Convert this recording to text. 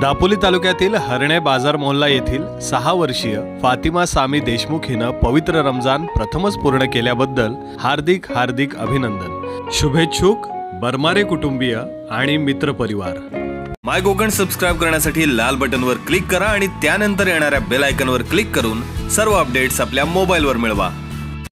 दापोली तालुक्यातील हरणे बाजार मोहल्ला येथील 6 वर्षीय फातिमा सामी देशमुख हिनं पवित्र रमजान प्रथमच पूर्ण केल्याबद्दल हार्दिक हार्दिक अभिनंदन। शुभेच्छुक बरमारे कुटुंबीय आणि मित्र परिवार। माय कोकण सबस्क्राइब करण्यासाठी लाल बटनवर क्लिक करा आणि त्यानंतर येणाऱ्या बेल आयकॉनवर क्लिक करून सर्व अपडेट्स आपल्या मोबाईलवर मिळवा।